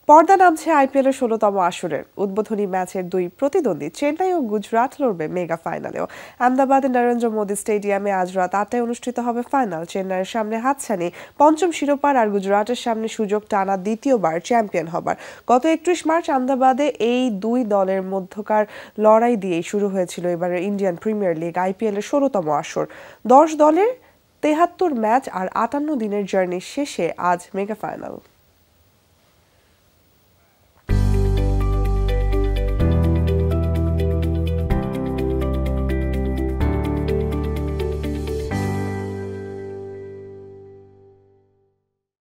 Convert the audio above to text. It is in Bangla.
পর্দা নামছে আইপিএল এর ১৬তম আসরের উদ্বোধনী ম্যাচের দুই প্রতিদ্বন্দ্বী চেন্নাই ও গুজরাট লড়বে মেগা ফাইনালেও। আহমেদাবাদের নরেন্দ্র মোদী স্টেডিয়ামে আজ রাত ৮টায় অনুষ্ঠিত হবে ফাইনাল। চেন্নাইয়ের সামনে হাতছানি পঞ্চম শিরোপার আর গুজরাটের সামনে সুযোগ টানা দ্বিতীয়বার চ্যাম্পিয়ন হবার। গত ৩১ মার্চ আহমেদাবাদে এই দুই দলের মধ্যকার লড়াই দিয়েই শুরু হয়েছিল এবারের ইন্ডিয়ান প্রিমিয়ার লিগ আইপিএল এর ১৬তম আসর। ১০ দলের ৭৩ ম্যাচ আর ৫৮ দিনের জার্নি শেষে আজ মেগা ফাইনাল।